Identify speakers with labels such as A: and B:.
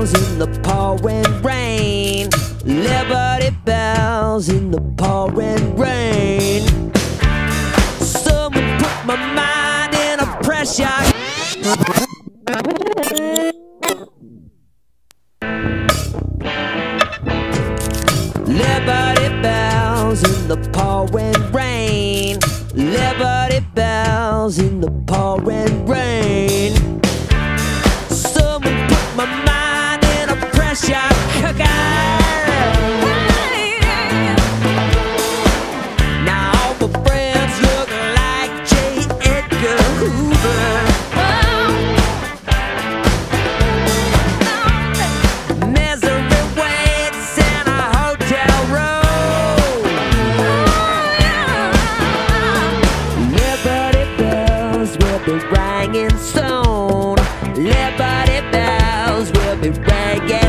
A: bells in the pouring rain. Liberty bells in the pouring rain. Someone put my mind in a pressure. Liberty bells in the pouring rain. Liberty bells in the pouring rain. Someone put my mind in a pressure cooker. Now all my friends look like J. Edgar Hoover. Misery waits in a hotel room. Liberty bells will be ringing soon. Liberty bells will be ringing.